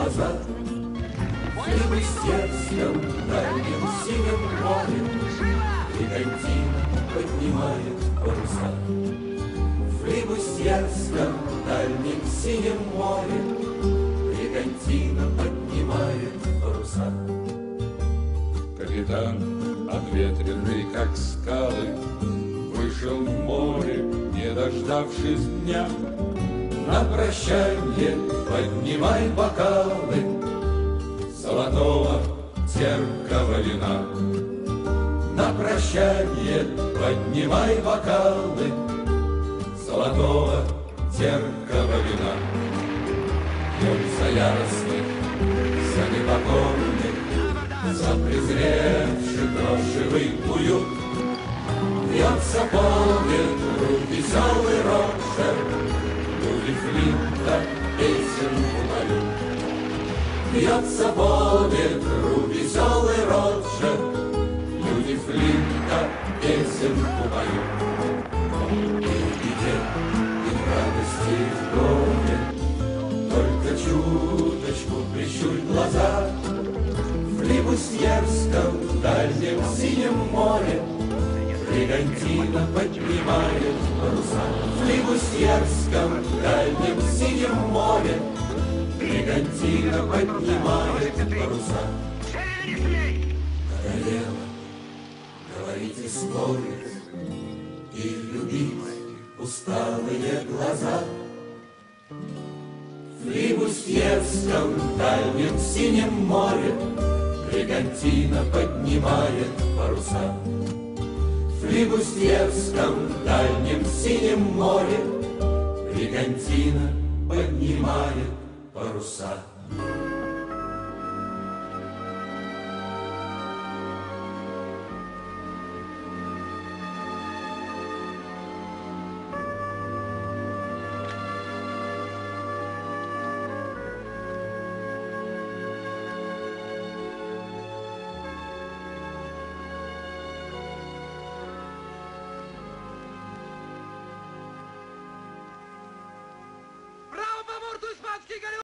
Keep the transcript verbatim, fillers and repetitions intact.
глаза. В Министерском дальнем синем море Бригантина поднимает паруса. В Флибустьерском дальнем синем море Бригантина поднимает паруса. Капитан, обветренный как скалы, вышел в море, не дождавшись дня. На прощанье поднимай бокалы золотого терпкого вина. На прощанье поднимай бокалы золотого терпкого вина. Пьем за яростных, за непокорных, за презревший крошевый уют. Вьется по ветру веселый Роджер, люди Флинта песенку поют. Вьется по ветру веселый Роджер, люди Флинта песенку поют. И в беде, и в радости, и в горе, только чуточку прищурь глаза. В Флибустьерском дальнем синем море Бригантина поднимает паруса. В Флибустьерском дальнем синем море Бригантина поднимает паруса. Королева, говорить и спорить, и любить усталые глаза. В Флибустьерском дальнем синем море Бригантина поднимает паруса. В Флибустьерском дальнем синем море Бригантина поднимает паруса. Браво, по морду испанский голем!